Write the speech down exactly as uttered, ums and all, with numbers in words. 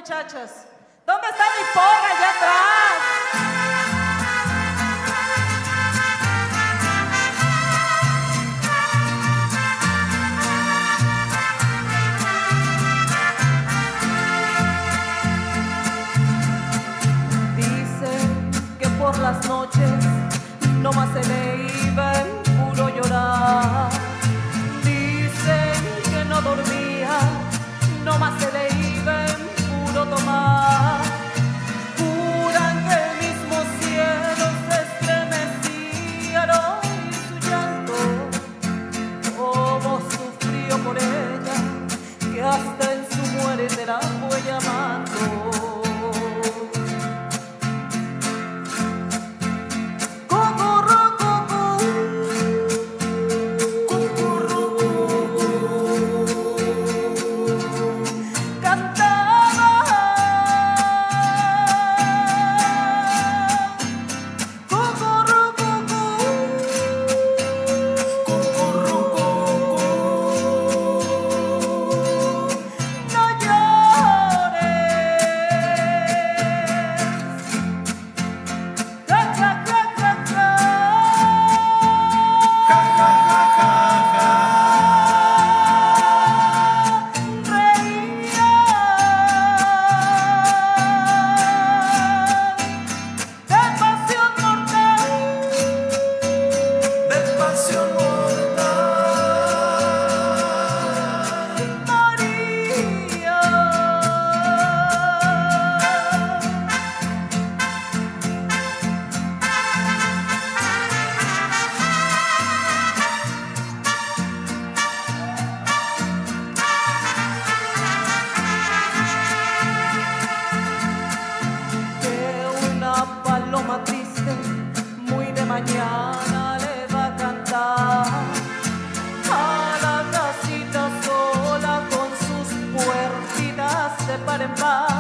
muchachos. ¿Dónde está mi porra allá atrás? Por las noches no más se le iba en puro llorar. Dicen que no dormía, no más se le iba en puro tomar. Juran que el mismo cielo se estremecía al oír su llanto. Cómo sufrió por ella, que hasta en su muerte la fue llamando. Paloma triste, muy de mañana le va a cantar a la casita sola con sus puertitas de par en par.